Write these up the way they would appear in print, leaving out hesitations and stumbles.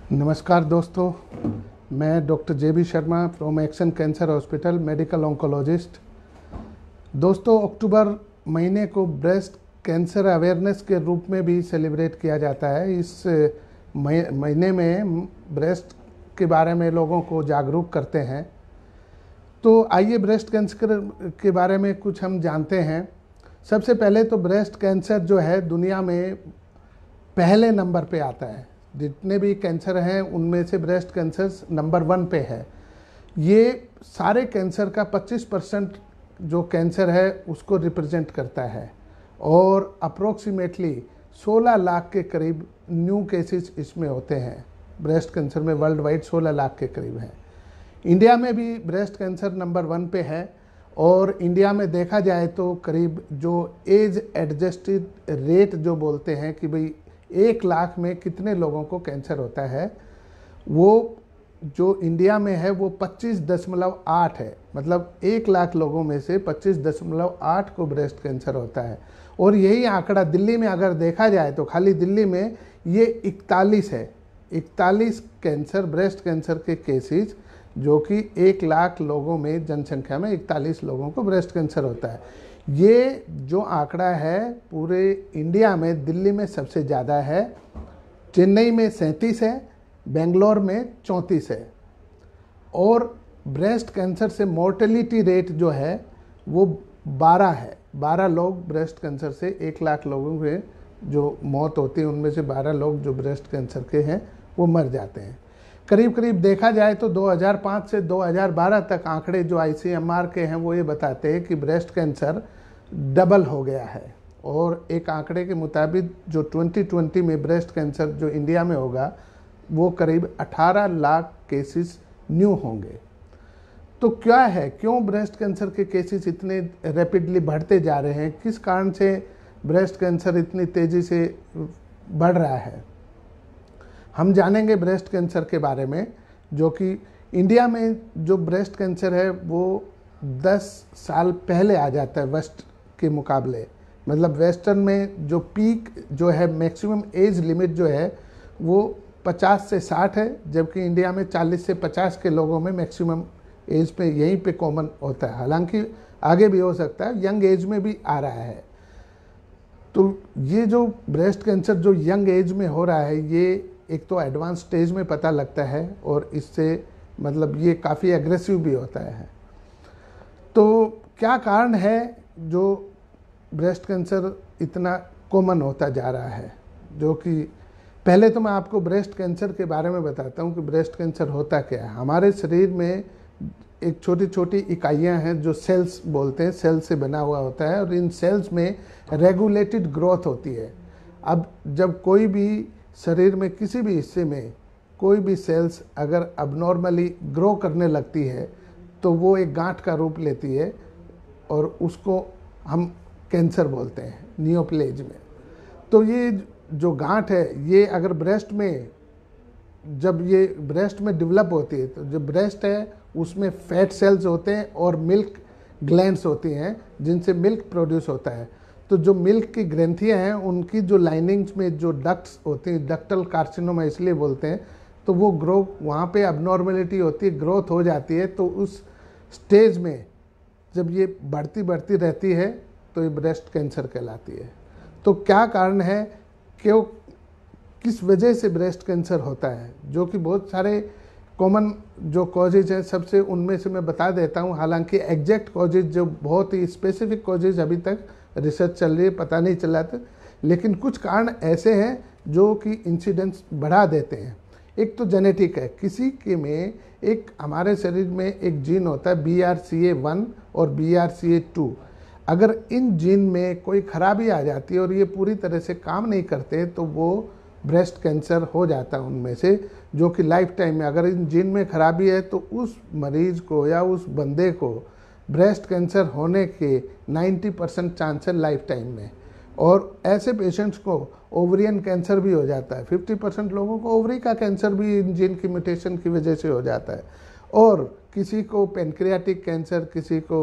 नमस्कार दोस्तों, मैं doctor J B. Sharma from Action Cancer Hospital, medical oncologist. दोस्तों, अक्टूबर महीने को ब्रेस्ट कैंसर अवेयरनेस के रूप में भी सेलिब्रेट किया जाता है। इस महीने में ब्रेस्ट के बारे में लोगों को जागरूक करते हैं। तो आइए ब्रेस्ट कैंसर के बारे में कुछ हम जानते हैं। सबसे पहले तो ब्रेस्ट कैंसर जो है दुनिया में पहले नंबर पे आता है। जितने भी कैंसर हैं उनमें से ब्रेस्ट कैंसर नंबर 1 पे है। ये सारे कैंसर का 25% जो कैंसर है उसको रिप्रेजेंट करता है और अप्रोक्सीमेटली 16 लाख के करीब न्यू केसेस इसमें होते हैं। ब्रेस्ट कैंसर में वर्ल्ड वाइड 16 लाख के करीब हैं। इंडिया में भी ब्रेस्ट कैंसर नंबर 1 पे है और इंडिया में देखा जाए तो करीब जो एज एडजस्टेड रेट जो बोलते हैं कि भाई 1 लाख में कितने लोगों को कैंसर होता है, वो जो इंडिया में है वो 25.8 है। मतलब 1 लाख लोगों में से 25.8 को ब्रेस्ट कैंसर होता है। और यही आंकड़ा दिल्ली में अगर देखा जाए तो खाली दिल्ली में ये 41 है। 41 कैंसर, ब्रेस्ट कैंसर के केसेस, जो कि 1 लाख लोगों में, जनसंख्या में 41 लोगों को ब्रेस्ट कैंसर होता है। ये जो आंकड़ा है पूरे इंडिया में दिल्ली में सबसे ज़्यादा है। चेन्नई में 37 है, बेंगलोर में 34 है। और ब्रेस्ट कैंसर से मोर्टेलिटी रेट जो है वो 12 है। 12 लोग ब्रेस्ट कैंसर से 1 लाख लोगों के जो मौत होती है उनमें से 12 लोग जो ब्रेस्ट कैंसर के हैं वो मर जाते हैं। करीब करीब देखा जाए तो 2005 से 2012 तक आंकड़े जो ICMR के हैं वो ये बताते हैं कि ब्रेस्ट कैंसर डबल हो गया है। और एक आंकड़े के मुताबिक जो 2020 में ब्रेस्ट कैंसर जो इंडिया में होगा वो करीब 18 लाख केसेस न्यू होंगे। तो क्या है, क्यों ब्रेस्ट कैंसर के केसेस इतने रैपिडली बढ़ते जा रहे हैं? किस कारण से ब्रेस्ट कैंसर इतनी तेज़ी से बढ़ रहा है? हम जानेंगे ब्रेस्ट कैंसर के बारे में। जो कि इंडिया में जो ब्रेस्ट कैंसर है वो 10 साल पहले आ जाता है वेस्ट के मुकाबले। मतलब वेस्टर्न में जो पीक जो है, मैक्सिमम एज लिमिट जो है वो 50 से 60 है, जबकि इंडिया में 40 से 50 के लोगों में मैक्सिमम एज पे यहीं पे कॉमन होता है। हालांकि आगे भी हो सकता है, यंग एज में भी आ रहा है। तो ये जो ब्रेस्ट कैंसर जो यंग एज में हो रहा है, ये एक तो एडवांस स्टेज में पता लगता है और इससे मतलब ये काफ़ी एग्रेसिव भी होता है। तो क्या कारण है जो ब्रेस्ट कैंसर इतना कॉमन होता जा रहा है? जो कि पहले तो मैं आपको ब्रेस्ट कैंसर के बारे में बताता हूँ कि ब्रेस्ट कैंसर होता क्या है। हमारे शरीर में एक छोटी छोटी इकाइयाँ हैं जो सेल्स बोलते हैं, सेल से बना हुआ होता है और इन सेल्स में रेगुलेटेड ग्रोथ होती है। अब जब कोई भी शरीर में किसी भी हिस्से में कोई भी सेल्स अगर अबनॉर्मली ग्रो करने लगती है तो वो एक गांठ का रूप लेती है और उसको हम कैंसर बोलते हैं नियोप्लेज में। तो ये जो गांठ है ये अगर ब्रेस्ट में, जब ये ब्रेस्ट में डेवलप होती है तो जो ब्रेस्ट है उसमें फैट सेल्स होते हैं और मिल्क ग्लैंड्स होती हैं जिनसे मिल्क प्रोड्यूस होता है। तो जो मिल्क की ग्रंथियां हैं उनकी जो लाइनिंग्स में जो डक्ट्स होती हैं, डक्टल कार्सिनोमा इसलिए बोलते हैं, तो वो ग्रो वहाँ पे अबनॉर्मेलिटी होती है, ग्रोथ हो जाती है। तो उस स्टेज में जब ये बढ़ती बढ़ती रहती है तो ये ब्रेस्ट कैंसर कहलाती है। तो क्या कारण है, क्यों, किस वजह से ब्रेस्ट कैंसर होता है? जो कि बहुत सारे कॉमन जो कॉजेज हैं, सबसे उनमें से मैं बता देता हूँ। हालांकि एग्जैक्ट कॉजेज जो बहुत ही स्पेसिफिक कॉजेज अभी तक रिसर्च चल रही है, पता नहीं चला था, लेकिन कुछ कारण ऐसे हैं जो कि इंसिडेंस बढ़ा देते हैं। एक तो जेनेटिक है, किसी के में एक, हमारे शरीर में एक जीन होता है BRCA1 और BRCA2। अगर इन जीन में कोई खराबी आ जाती है और ये पूरी तरह से काम नहीं करते तो वो ब्रेस्ट कैंसर हो जाता है उनमें से, जो कि लाइफ टाइम में, अगर इन जीन में खराबी है तो उस मरीज को या उस बंदे को ब्रेस्ट कैंसर होने के 90% चांस है लाइफ टाइम में। और ऐसे पेशेंट्स को ओवरियन कैंसर भी हो जाता है। 50% लोगों को ओवरी का कैंसर भी इन जीन की म्यूटेशन की वजह से हो जाता है। और किसी को पेनक्रियाटिक कैंसर, किसी को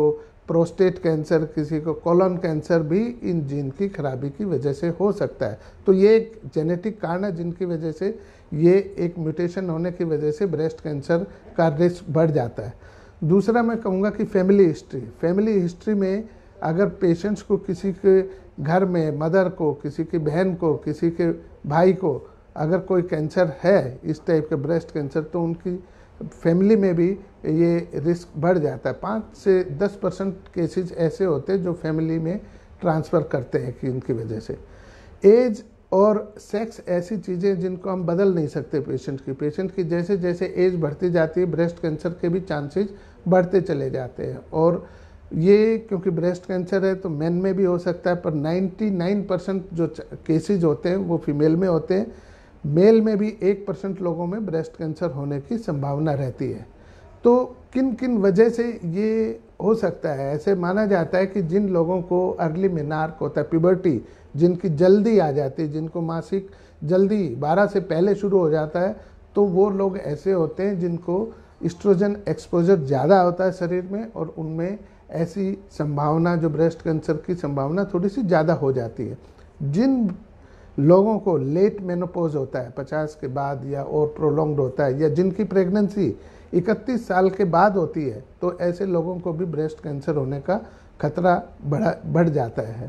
प्रोस्टेट कैंसर, किसी को कोलन कैंसर भी इन जीन की खराबी की वजह से हो सकता है। तो ये एक जेनेटिक कारण है जिनकी वजह से ये एक म्यूटेशन होने की वजह से ब्रेस्ट कैंसर का रिस्क बढ़ जाता है। दूसरा मैं कहूँगा कि फैमिली हिस्ट्री में अगर पेशेंट्स को किसी के घर में मदर को, किसी की बहन को, किसी के भाई को अगर कोई कैंसर है इस टाइप के ब्रेस्ट कैंसर, तो उनकी फैमिली में भी ये रिस्क बढ़ जाता है। 5 से 10% केसेस ऐसे होते हैं जो फैमिली में ट्रांसफ़र करते हैं कि इनकी वजह से। एज और सेक्स ऐसी चीज़ें जिनको हम बदल नहीं सकते पेशेंट की जैसे जैसे एज बढ़ती जाती है ब्रेस्ट कैंसर के भी चांसेस बढ़ते चले जाते हैं। और ये क्योंकि ब्रेस्ट कैंसर है तो मेन में भी हो सकता है, पर 99% जो केसेज होते हैं वो फीमेल में होते हैं। मेल में भी 1% लोगों में ब्रेस्ट कैंसर होने की संभावना रहती है। तो किन किन वजह से ये हो सकता है? ऐसे माना जाता है कि जिन लोगों को अर्ली मेनार्क होता है, प्यूबर्टी जिनकी जल्दी आ जाती है, जिनको मासिक जल्दी 12 से पहले शुरू हो जाता है, तो वो लोग ऐसे होते हैं जिनको एस्ट्रोजन एक्सपोजर ज़्यादा होता है शरीर में, और उनमें ऐसी संभावना, जो ब्रेस्ट कैंसर की संभावना थोड़ी सी ज़्यादा हो जाती है। जिन लोगों को लेट मेनोपॉज होता है 50 के बाद या और प्रोलॉन्ग्ड होता है, या जिनकी प्रेगनेंसी 31 साल के बाद होती है, तो ऐसे लोगों को भी ब्रेस्ट कैंसर होने का खतरा बढ़ जाता है।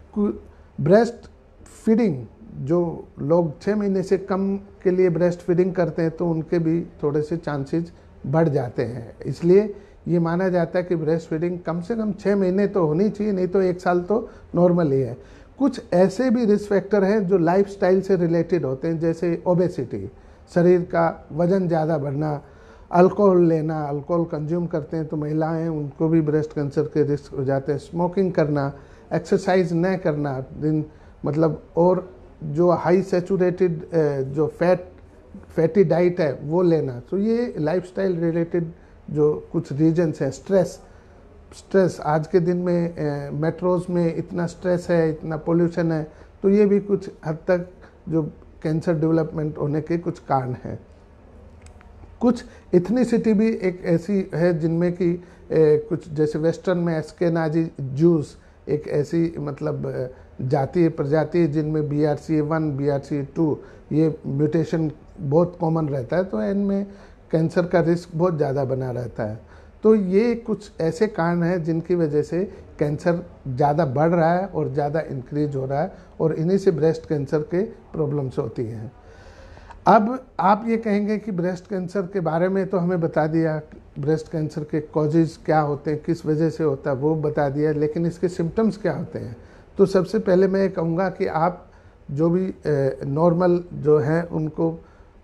ब्रेस्ट फीडिंग, जो लोग 6 महीने से कम के लिए ब्रेस्ट फीडिंग करते हैं, तो उनके भी थोड़े से चांसेस बढ़ जाते हैं। इसलिए ये माना जाता है कि ब्रेस्ट फीडिंग कम से कम 6 महीने तो होनी चाहिए, नहीं तो 1 साल तो नॉर्मल ही है। कुछ ऐसे भी रिस्क फैक्टर हैं जो लाइफस्टाइल से रिलेटेड होते हैं, जैसे ओबेसिटी, शरीर का वजन ज़्यादा बढ़ना, अल्कोहल लेना, अल्कोहल कंज्यूम करते हैं तो महिलाएं, उनको भी ब्रेस्ट कैंसर के रिस्क हो जाते हैं। स्मोकिंग करना, एक्सरसाइज न करना दिन मतलब, और जो हाई सैचुरेटेड जो फैटी डाइट है वो लेना। तो ये लाइफस्टाइल रिलेटेड जो कुछ रीजन्स हैं। स्ट्रेस आज के दिन में मेट्रोज में इतना स्ट्रेस है, इतना पोल्यूशन है, तो ये भी कुछ हद तक जो कैंसर डेवलपमेंट होने के कुछ कारण हैं। कुछ इथनिसिटी भी एक ऐसी है जिनमें कि कुछ जैसे वेस्टर्न में एस्केनाजी जूस एक ऐसी मतलब जाति प्रजाति है जिनमें BRCA1 BRCA2 ये म्यूटेशन बहुत कॉमन रहता है, तो इनमें कैंसर का रिस्क बहुत ज़्यादा बना रहता है। तो ये कुछ ऐसे कारण हैं जिनकी वजह से कैंसर ज़्यादा बढ़ रहा है और ज़्यादा इंक्रीज हो रहा है, और इन्हीं से ब्रेस्ट कैंसर के प्रॉब्लम्स होती हैं। अब आप ये कहेंगे कि ब्रेस्ट कैंसर के बारे में तो हमें बता दिया, ब्रेस्ट कैंसर के कॉजेज़ क्या होते हैं, किस वजह से होता है वो बता दिया, लेकिन इसके सिम्टम्स क्या होते हैं? तो सबसे पहले मैं ये कहूँगा कि आप जो भी नॉर्मल जो हैं उनको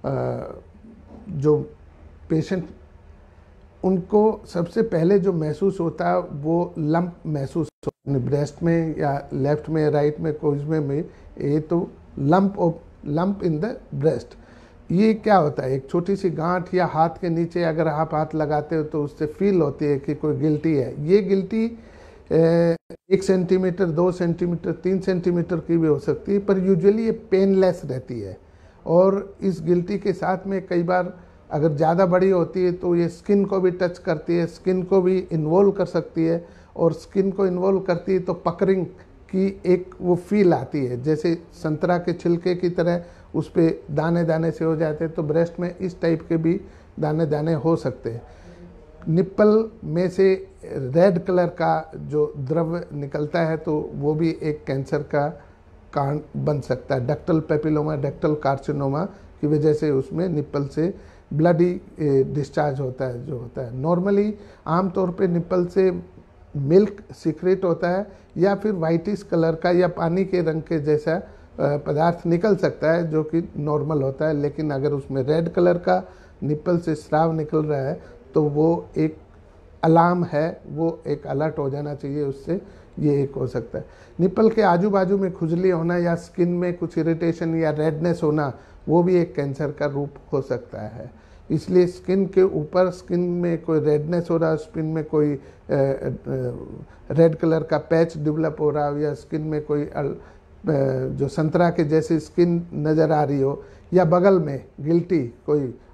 जो पेशेंट, उनको सबसे पहले जो महसूस होता है वो लंप महसूस होता है ब्रेस्ट में या लेफ्ट में राइट में कोई में ये तो लंप इन द ब्रेस्ट। ये क्या होता है? एक छोटी सी गांठ या हाथ के नीचे अगर आप हाथ लगाते हो तो उससे फील होती है कि कोई गिल्टी है। ये गिल्टी 1 सेंटीमीटर 2 सेंटीमीटर 3 सेंटीमीटर की भी हो सकती है, पर यूजुअली ये पेनलेस रहती है। और इस गिल्टी के साथ में कई बार अगर ज़्यादा बड़ी होती है तो ये स्किन को भी टच करती है, स्किन को भी इन्वॉल्व कर सकती है, और स्किन को इन्वॉल्व करती है तो पकरिंग की एक वो फील आती है, जैसे संतरा के छिलके की तरह उस पर दाने दाने से हो जाते हैं। तो ब्रेस्ट में इस टाइप के भी दाने दाने हो सकते हैं। निप्पल में से रेड कलर का जो द्रव्य निकलता है तो वो भी एक कैंसर का कारण बन सकता है। डक्टल पेपिलोमा, डक्टल कार्सिनोमा की वजह से उसमें निप्पल से ब्लडी डिस्चार्ज होता है जो होता है। नॉर्मली आमतौर पे निप्पल से मिल्क सीक्रेट होता है या फिर वाइटिश कलर का या पानी के रंग के जैसा पदार्थ निकल सकता है जो कि नॉर्मल होता है। लेकिन अगर उसमें रेड कलर का निप्पल से स्राव निकल रहा है तो वो एक अलार्म है, वो एक अलर्ट हो जाना चाहिए उससे, ये एक हो सकता है। निप्पल के आजू बाजू में खुजली होना या स्किन में कुछ इरिटेशन या रेडनेस होना, वो भी एक कैंसर का रूप हो सकता है। इसलिए स्किन के ऊपर, स्किन में कोई रेडनेस हो रहा है, स्किन में कोई रेड कलर का पैच डेवलप हो रहा हो, या स्किन में कोई जो संतरा के जैसी स्किन नज़र आ रही हो, या बगल में गिल्टी कोई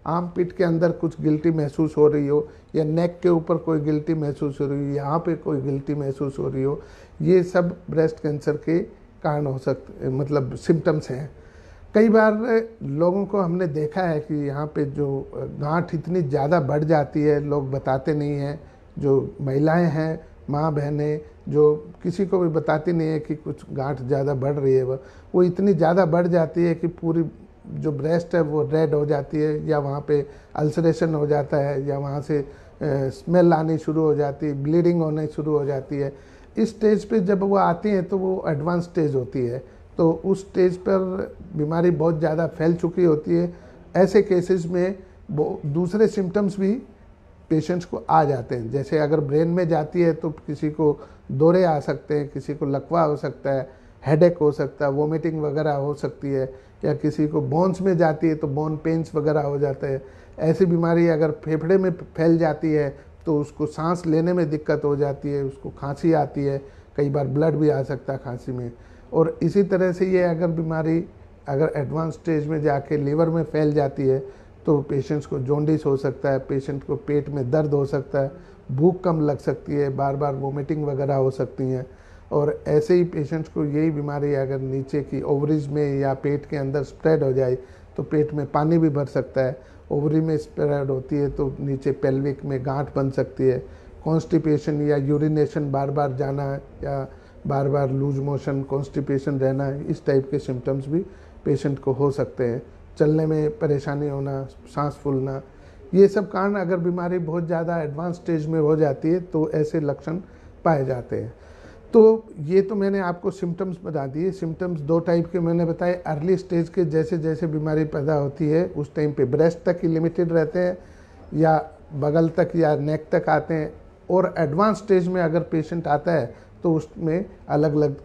आर्म पिट के अंदर कुछ गिल्टी महसूस हो रही हो, या नेक के ऊपर कोई गिल्टी महसूस हो रही हो, यहाँ पे कोई गिल्टी महसूस हो रही हो, ये सब ब्रेस्ट कैंसर के कारण हो सकते, मतलब सिम्टम्स हैं। कई बार लोगों को हमने देखा है कि यहाँ पे जो गांठ इतनी ज़्यादा बढ़ जाती है, लोग बताते नहीं हैं, जो महिलाएं हैं, माँ बहनें, जो किसी को भी बताती नहीं है कि कुछ गांठ ज़्यादा बढ़ रही है, वो इतनी ज़्यादा बढ़ जाती है कि पूरी जो ब्रेस्ट है वो रेड हो जाती है, या वहाँ पे अल्सरेशन हो जाता है, या वहाँ से स्मेल आनी शुरू हो जाती है, ब्लीडिंग होने शुरू हो जाती है। इस स्टेज पे जब वो आती हैं तो वो एडवांस स्टेज होती है, तो उस स्टेज पर बीमारी बहुत ज़्यादा फैल चुकी होती है। ऐसे केसेस में वो दूसरे सिम्टम्स भी पेशेंट्स को आ जाते हैं। जैसे अगर ब्रेन में जाती है तो किसी को दौरे आ सकते हैं, किसी को लकवा हो सकता है, हेडेक हो सकता है, वोमिटिंग वगैरह हो सकती है, या किसी को बोन्स में जाती है तो बोन पेन्स वगैरह हो जाता है। ऐसी बीमारी अगर फेफड़े में फैल जाती है तो उसको सांस लेने में दिक्कत हो जाती है, उसको खांसी आती है, कई बार ब्लड भी आ सकता है खांसी में। और इसी तरह से ये अगर बीमारी अगर एडवांस स्टेज में जाके लीवर में फैल जाती है तो पेशेंट्स को जॉन्डिस हो सकता है, पेशेंट को पेट में दर्द हो सकता है, भूख कम लग सकती है, बार बार वोमिटिंग वगैरह हो सकती हैं। और ऐसे ही पेशेंट्स को यही बीमारी अगर नीचे की ओवरीज में या पेट के अंदर स्प्रेड हो जाए तो पेट में पानी भी भर सकता है। ओवरी में स्प्रेड होती है तो नीचे पेल्विक में गांठ बन सकती है। कॉन्स्टिपेशन या यूरिनेशन बार बार जाना, या बार बार लूज मोशन, कॉन्स्टिपेशन रहना, इस टाइप के सिम्टम्स भी पेशेंट को हो सकते हैं। चलने में परेशानी होना, सांस फूलना, ये सब कारण अगर बीमारी बहुत ज़्यादा एडवांस स्टेज में हो जाती है तो ऐसे लक्षण पाए जाते हैं। तो ये तो मैंने आपको सिम्टम्स बता दिए। सिम्टम्स दो टाइप के मैंने बताए। अर्ली स्टेज के जैसे जैसे बीमारी पैदा होती है उस टाइम पे ब्रेस्ट तक ही लिमिटेड रहते हैं, या बगल तक या नेक तक आते हैं। और एडवांस स्टेज में अगर पेशेंट आता है तो उसमें अलग अलग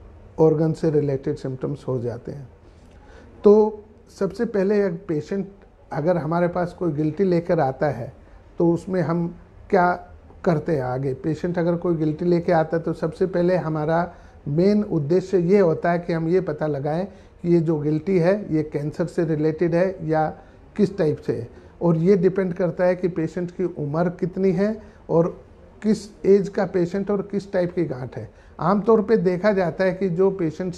ऑर्गन से रिलेटेड सिम्टम्स हो जाते हैं। तो सबसे पहले पेशेंट अगर हमारे पास कोई गिल्टी लेकर आता है तो उसमें हम क्या करते हैं आगे। पेशेंट अगर कोई गिल्टी लेके आता है तो सबसे पहले हमारा मेन उद्देश्य ये होता है कि हम ये पता लगाएं कि ये जो गिल्टी है ये कैंसर से रिलेटेड है या किस टाइप से है। और ये डिपेंड करता है कि पेशेंट की उम्र कितनी है और किस एज का पेशेंट और किस टाइप की गांठ है। आमतौर पे देखा जाता है कि जो पेशेंट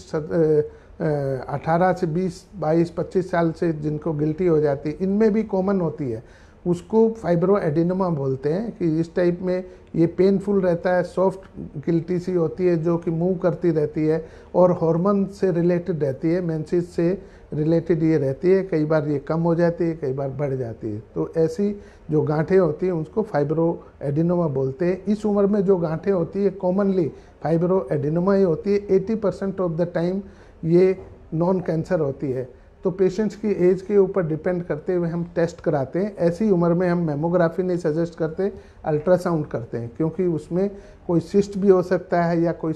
18 से 20, 22, 25 साल से जिनको गिल्टी हो जाती है, इनमें भी कॉमन होती है, उसको फाइब्रो एडिनोमा बोलते हैं। कि इस टाइप में ये पेनफुल रहता है, सॉफ्ट गिल्टी सी होती है जो कि मूव करती रहती है और हार्मोन से रिलेटेड रहती है, मेंसेस से रिलेटेड ये रहती है। कई बार ये कम हो जाती है, कई बार बढ़ जाती है। तो ऐसी जो गांठें होती हैं उसको फाइब्रो एडिनोमा बोलते हैं। इस उम्र में जो गांठें होती है कॉमनली फाइब्रो एडिनोमा ही होती है। 80% ऑफ द टाइम ये नॉन कैंसर होती है। तो पेशेंट्स की एज के ऊपर डिपेंड करते हुए हम टेस्ट कराते हैं। ऐसी उम्र में हम मेमोग्राफी नहीं सजेस्ट करते, अल्ट्रासाउंड करते हैं, क्योंकि उसमें कोई सिस्ट भी हो सकता है या कोई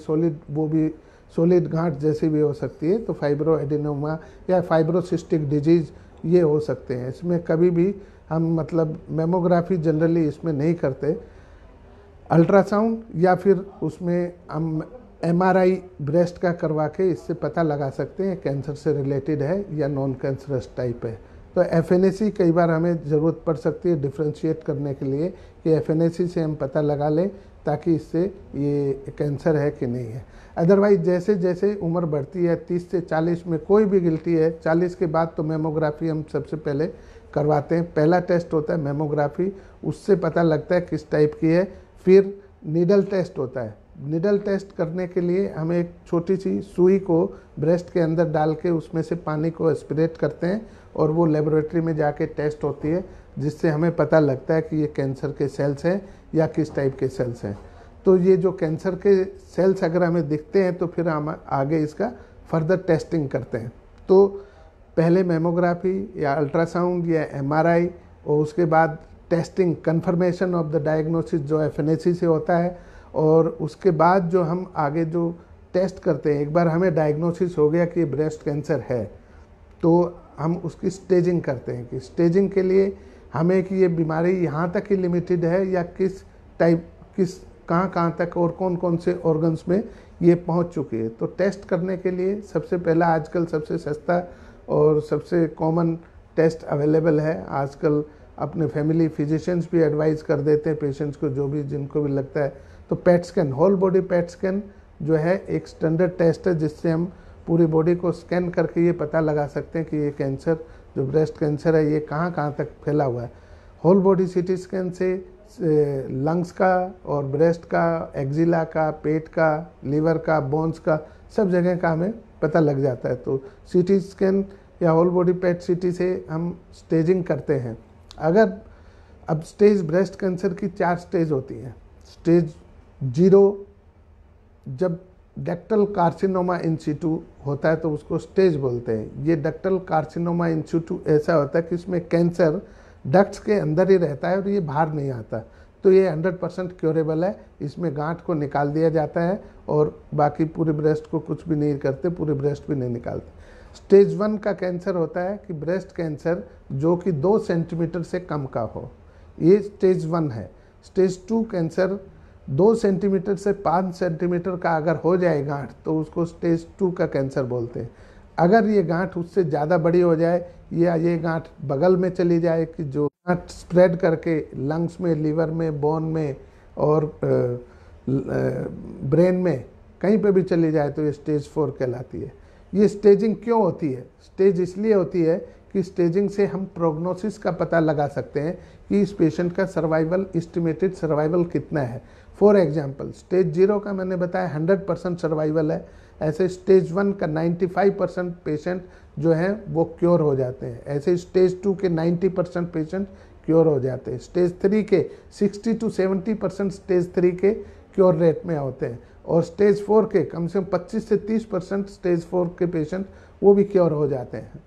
सॉलिड गांठ जैसी भी हो सकती है। तो फाइब्रो एडिनोमा या फाइब्रोसिस्टिक डिजीज ये हो सकते हैं। इसमें कभी भी हम मतलब मेमोग्राफी जनरली इसमें नहीं करते, अल्ट्रासाउंड या फिर उसमें हम MRI ब्रेस्ट का करवा के इससे पता लगा सकते हैं कैंसर से रिलेटेड है या नॉन कैंसरस टाइप है। तो FNAC कई बार हमें ज़रूरत पड़ सकती है डिफ्रेंशिएट करने के लिए कि FNAC से हम पता लगा लें ताकि इससे ये कैंसर है कि नहीं है। अदरवाइज जैसे जैसे उम्र बढ़ती है 30 से 40 में कोई भी गिल्टी है, 40 के बाद तो मेमोग्राफी हम सबसे पहले करवाते हैं। पहला टेस्ट होता है मेमोग्राफी, उससे पता लगता है किस टाइप की है। फिर नीडल टेस्ट होता है। नीडल टेस्ट करने के लिए हम एक छोटी सी सुई को ब्रेस्ट के अंदर डाल के उसमें से पानी को एस्पिरेट करते हैं और वो लेबोरेटरी में जाके टेस्ट होती है, जिससे हमें पता लगता है कि ये कैंसर के सेल्स हैं या किस टाइप के सेल्स हैं। तो ये जो कैंसर के सेल्स अगर हमें दिखते हैं तो फिर हम आगे इसका फर्दर टेस्टिंग करते हैं। तो पहले मेमोग्राफी या अल्ट्रासाउंड या MRI और उसके बाद testing confirmation of the diagnosis जो FNAC से होता है। और उसके बाद जो हम आगे जो टेस्ट करते हैं, एक बार हमें डायग्नोसिस हो गया कि ब्रेस्ट कैंसर है तो हम उसकी स्टेजिंग करते हैं कि स्टेजिंग के लिए हमें कि ये बीमारी यहाँ तक ही लिमिटेड है या किस टाइप कहाँ तक और कौन कौन से ऑर्गन्स में ये पहुँच चुकी है। तो टेस्ट करने के लिए सबसे पहला आजकल सबसे सस्ता और सबसे कॉमन टेस्ट अवेलेबल है। आजकल अपने फैमिली फिजिशियंस भी एडवाइस कर देते हैं पेशेंट्स को, जो भी जिनको भी लगता है। तो PET scan, whole body PET scan जो है एक स्टैंडर्ड टेस्ट है, जिससे हम पूरी बॉडी को स्कैन करके ये पता लगा सकते हैं कि ये कैंसर जो ब्रेस्ट कैंसर है ये कहाँ कहाँ तक फैला हुआ है। होल बॉडी सीटी स्कैन से लंग्स का और ब्रेस्ट का, एक्जिला का, पेट का, लीवर का, बोन्स का, सब जगह का हमें पता लग जाता है। तो सीटी स्कैन या होल बॉडी पेट सीटी से हम स्टेजिंग करते हैं। अगर अब स्टेज ब्रेस्ट कैंसर की 4 स्टेज होती हैं। स्टेज 0 जब डक्टल कार्सिनोमा इन सिटू होता है तो उसको स्टेज बोलते हैं। ये डक्टल कार्सिनोमा इन सिटू ऐसा होता है कि इसमें कैंसर डक्ट्स के अंदर ही रहता है और ये बाहर नहीं आता। तो ये 100% क्योरेबल है। इसमें गांठ को निकाल दिया जाता है और बाकी पूरे ब्रेस्ट को कुछ भी नहीं करते, पूरे ब्रेस्ट भी नहीं निकालते। स्टेज 1 का कैंसर होता है कि ब्रेस्ट कैंसर जो कि 2 सेंटीमीटर से कम का हो, ये स्टेज 1 है। स्टेज 2 कैंसर 2 सेंटीमीटर से 5 सेंटीमीटर का अगर हो जाए गांठ तो उसको स्टेज 2 का कैंसर बोलते हैं। अगर ये गांठ उससे ज़्यादा बड़ी हो जाए या ये गांठ बगल में चली जाए कि जो गांठ स्प्रेड करके लंग्स में, लीवर में, बोन में और ब्रेन में कहीं पे भी चली जाए तो ये स्टेज 4 कहलाती है। ये स्टेजिंग क्यों होती है? स्टेज इसलिए होती है कि स्टेजिंग से हम प्रोग्नोसिस का पता लगा सकते हैं कि इस पेशेंट का सर्वाइवल, एस्टिमेटेड सर्वाइवल कितना है। फॉर एग्जांपल स्टेज 0 का मैंने बताया 100% सर्वाइवल है। ऐसे स्टेज 1 का 95% पेशेंट जो हैं वो क्योर हो जाते हैं। ऐसे स्टेज 2 के 90% पेशेंट क्योर हो जाते हैं। स्टेज 3 के 60 to 70% स्टेज 3 के क्योर रेट में होते हैं और स्टेज 4 के कम से कम 25 से 30% स्टेज 4 के पेशेंट वो भी क्योर हो जाते हैं।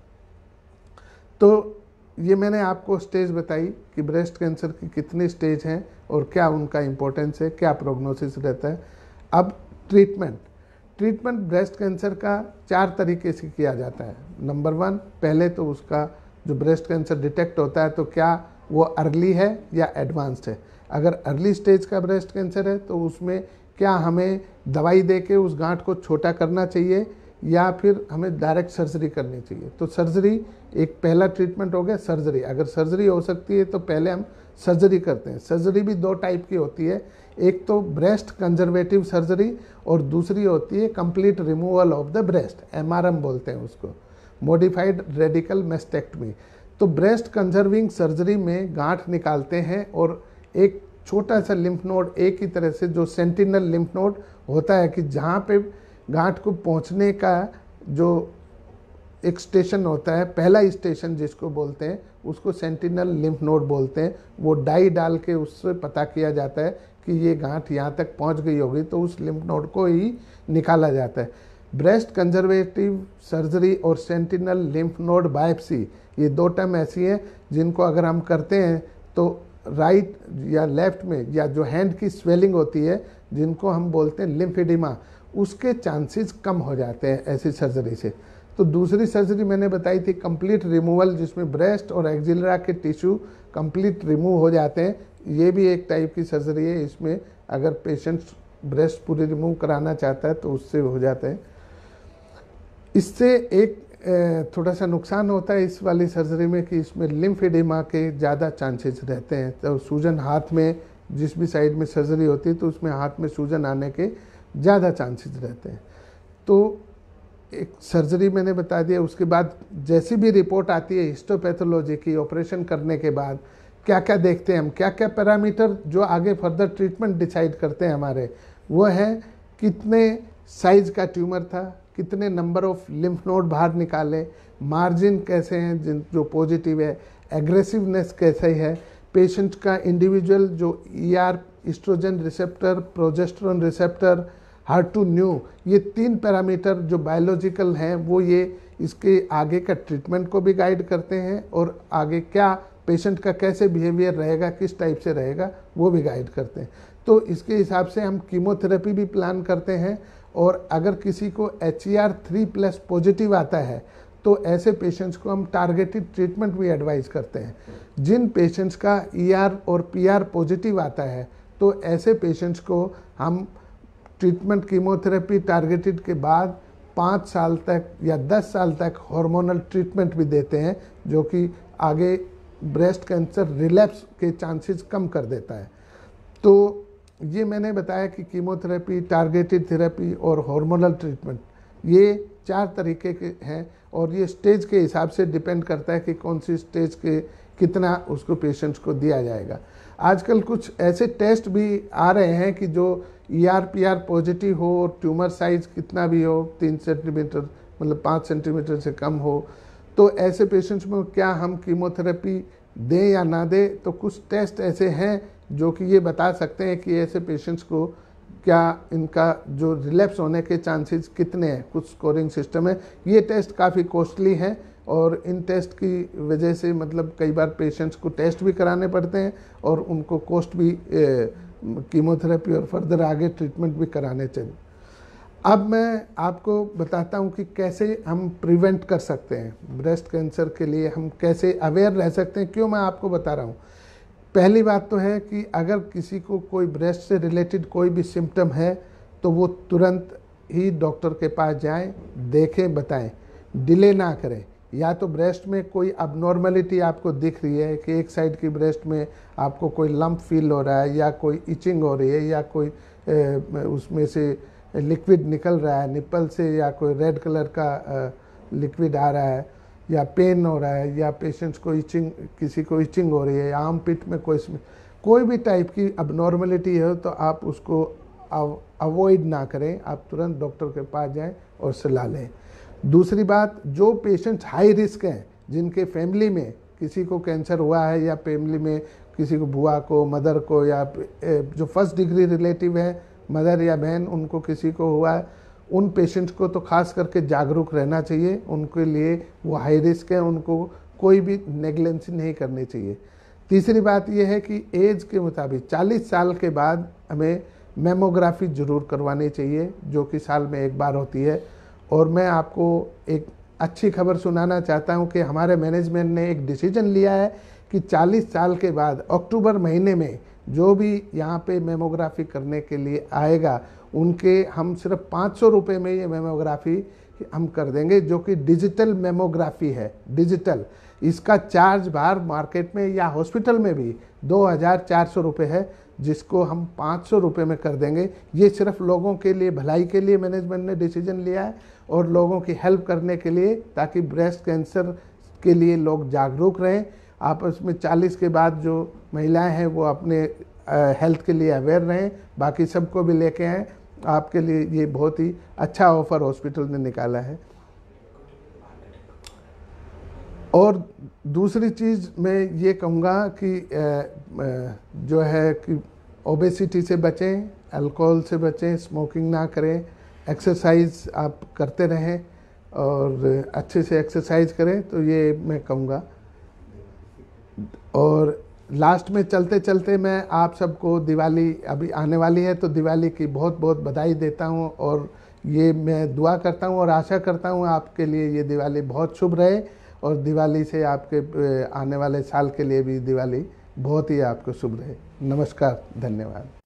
तो ये मैंने आपको स्टेज बताई कि ब्रेस्ट कैंसर की कितनी स्टेज हैं और क्या उनका इम्पोर्टेंस है, क्या प्रोग्नोसिस रहता है। अब ट्रीटमेंट ब्रेस्ट कैंसर का 4 तरीके से किया जाता है। नंबर 1, पहले तो उसका जो ब्रेस्ट कैंसर डिटेक्ट होता है तो क्या वो अर्ली है या एडवांस्ड है। अगर अर्ली स्टेज का ब्रेस्ट कैंसर है तो उसमें क्या हमें दवाई दे के उस गांठ को छोटा करना चाहिए या फिर हमें डायरेक्ट सर्जरी करनी चाहिए। तो सर्जरी एक पहला ट्रीटमेंट हो गया। सर्जरी, अगर सर्जरी हो सकती है तो पहले हम सर्जरी करते हैं। सर्जरी भी 2 टाइप की होती है, एक तो ब्रेस्ट कंजर्वेटिव सर्जरी और दूसरी होती है complete removal of the breast, MRM बोलते हैं उसको, मॉडिफाइड रेडिकल मेस्टेक्टमी। तो ब्रेस्ट कंजर्विंग सर्जरी में गांठ निकालते हैं और एक छोटा सा लिम्फ नोड, एक ही तरह से जो सेंटिनल लिम्फ नोड होता है कि जहाँ पे गांठ को पहुँचने का जो एक स्टेशन होता है, पहला स्टेशन जिसको बोलते हैं उसको सेंटिनल लिम्फ नोड बोलते हैं। वो डाई डाल के उससे पता किया जाता है कि ये गांठ यहाँ तक पहुँच गई होगी तो उस लिम्फ नोड को ही निकाला जाता है। ब्रेस्ट कंजर्वेटिव सर्जरी और सेंटिनल लिम्फ नोड बायोप्सी, ये 2 टर्म ऐसी हैं जिनको अगर हम करते हैं तो राइट या लेफ्ट में या जो हैंड की स्वेलिंग होती है जिनको हम बोलते हैं लिम्फेडिमा, उसके चांसेस कम हो जाते हैं ऐसी सर्जरी से। तो दूसरी सर्जरी मैंने बताई थी कंप्लीट रिमूवल, जिसमें ब्रेस्ट और एक्जिलरा के टिश्यू कंप्लीट रिमूव हो जाते हैं। ये भी एक टाइप की सर्जरी है। इसमें अगर पेशेंट ब्रेस्ट पूरी रिमूव कराना चाहता है तो उससे हो जाते हैं। इससे एक थोड़ा सा नुकसान होता है इस वाली सर्जरी में कि इसमें लिम्फेडिमा के ज़्यादा चांसेस रहते हैं। तो सूजन हाथ में, जिस भी साइड में सर्जरी होती है तो उसमें हाथ में सूजन आने के ज़्यादा चांसेस रहते हैं। तो एक सर्जरी मैंने बता दिया। उसके बाद जैसी भी रिपोर्ट आती है हिस्टोपैथोलॉजी की, ऑपरेशन करने के बाद क्या क्या देखते हैं हम, क्या क्या पैरामीटर जो आगे फर्दर ट्रीटमेंट डिसाइड करते हैं हमारे, वो है कितने साइज का ट्यूमर था, कितने नंबर ऑफ लिम्फ नोड बाहर निकाले, मार्जिन कैसे हैं जिन जो पॉजिटिव है, एग्रेसिवनेस कैसे है, पेशेंट का इंडिविजुअल जो ER estrogen receptor, progesterone receptor, HER2 neu, ये 3 पैरामीटर जो बायोलॉजिकल हैं वो ये इसके आगे का ट्रीटमेंट को भी गाइड करते हैं और आगे क्या पेशेंट का कैसे बिहेवियर रहेगा, किस टाइप से रहेगा, वो भी गाइड करते हैं। तो इसके हिसाब से हम कीमोथेरेपी भी प्लान करते हैं। और अगर किसी को HER3+ पॉजिटिव आता है तो ऐसे पेशेंट्स को हम टारगेटेड ट्रीटमेंट भी एडवाइस करते हैं। जिन पेशेंट्स का ER और PR पॉजिटिव आता है तो ऐसे पेशेंट्स को हम ट्रीटमेंट कीमोथेरेपी टारगेटेड के बाद 5 साल तक या 10 साल तक हार्मोनल ट्रीटमेंट भी देते हैं, जो कि आगे ब्रेस्ट कैंसर रिलैप्स के चांसेस कम कर देता है। तो ये मैंने बताया कि कीमोथेरेपी, टारगेटेड थेरेपी और हार्मोनल ट्रीटमेंट, ये 4 तरीके के हैं और ये स्टेज के हिसाब से डिपेंड करता है कि कौन सी स्टेज के कितना उसको पेशेंट्स को दिया जाएगा। आजकल कुछ ऐसे टेस्ट भी आ रहे हैं कि जो ER-PR पॉजिटिव हो और ट्यूमर साइज कितना भी हो, 3 सेंटीमीटर मतलब 5 सेंटीमीटर से कम हो, तो ऐसे पेशेंट्स में क्या हम कीमोथेरेपी दें या ना दें। तो कुछ टेस्ट ऐसे हैं जो कि ये बता सकते हैं कि ऐसे पेशेंट्स को क्या इनका जो रिलैप्स होने के चांसेस कितने हैं। कुछ स्कोरिंग सिस्टम है, ये टेस्ट काफ़ी कॉस्टली हैं और इन टेस्ट की वजह से मतलब कई बार पेशेंट्स को टेस्ट भी कराने पड़ते हैं और उनको कॉस्ट भी कीमोथेरेपी और फर्दर आगे ट्रीटमेंट भी कराने चाहिए। अब मैं आपको बताता हूं कि कैसे हम प्रिवेंट कर सकते हैं ब्रेस्ट कैंसर के लिए, हम कैसे अवेयर रह सकते हैं। क्यों मैं आपको बता रहा हूं। पहली बात तो है कि अगर किसी को कोई ब्रेस्ट से रिलेटेड कोई भी सिम्टम है तो वो तुरंत ही डॉक्टर के पास जाएं, देखें, बताएं, डिले ना करें। या तो ब्रेस्ट में कोई अबनॉर्मलिटी आपको दिख रही है कि एक साइड की ब्रेस्ट में आपको कोई लंप फील हो रहा है या कोई इचिंग हो रही है या कोई उसमें से लिक्विड निकल रहा है निप्पल से या कोई रेड कलर का लिक्विड आ रहा है या पेन हो रहा है या पेशेंट्स को इचिंग, किसी को इचिंग हो रही है या आर्म पिट में कोई भी टाइप की अबनॉर्मलिटी है तो आप उसको अवॉइड ना करें, आप तुरंत डॉक्टर के पास जाएं और सलाह लें। दूसरी बात, जो पेशेंट्स हाई रिस्क हैं, जिनके फैमिली में किसी को कैंसर हुआ है या फैमिली में किसी को बुआ को, मदर को या जो फर्स्ट डिग्री रिलेटिव है, मदर या बहन, उनको किसी को हुआ है, उन पेशेंट्स को तो खास करके जागरूक रहना चाहिए। उनके लिए वो हाई रिस्क है, उनको कोई भी नेग्लेंसी नहीं करनी चाहिए। तीसरी बात यह है कि एज के मुताबिक 40 साल के बाद हमें मेमोग्राफी ज़रूर करवानी चाहिए, जो कि साल में एक बार होती है। और मैं आपको एक अच्छी खबर सुनाना चाहता हूं कि हमारे मैनेजमेंट ने एक डिसीजन लिया है कि 40 साल के बाद अक्टूबर महीने में जो भी यहाँ पे मेमोग्राफी करने के लिए आएगा उनके हम सिर्फ 500 रुपये में ये मेमोग्राफी हम कर देंगे, जो कि डिजिटल मेमोग्राफी है। डिजिटल, इसका चार्ज बाहर मार्केट में या हॉस्पिटल में भी 2400 रुपये है, जिसको हम 500 रुपये में कर देंगे। ये सिर्फ लोगों के लिए, भलाई के लिए मैनेजमेंट ने डिसीजन लिया है और लोगों की हेल्प करने के लिए, ताकि ब्रेस्ट कैंसर के लिए लोग जागरूक रहें। आपस में 40 के बाद जो महिलाएं हैं वो अपने हेल्थ के लिए अवेयर रहें, बाकी सबको भी लेके आएँ। आपके लिए ये बहुत ही अच्छा ऑफर हॉस्पिटल ने निकाला है। और दूसरी चीज़ मैं ये कहूँगा कि जो है कि ओबेसिटी से बचें, अल्कोहल से बचें, स्मोकिंग ना करें, एक्सरसाइज आप करते रहें और अच्छे से एक्सरसाइज करें, तो ये मैं कहूँगा। और लास्ट में चलते चलते मैं आप सबको दिवाली अभी आने वाली है तो दिवाली की बहुत बहुत बधाई देता हूँ और ये मैं दुआ करता हूँ और आशा करता हूँ आपके लिए ये दिवाली बहुत शुभ रहे और दिवाली से आपके आने वाले साल के लिए भी दिवाली बहुत ही आपको शुभ रहे। नमस्कार, धन्यवाद।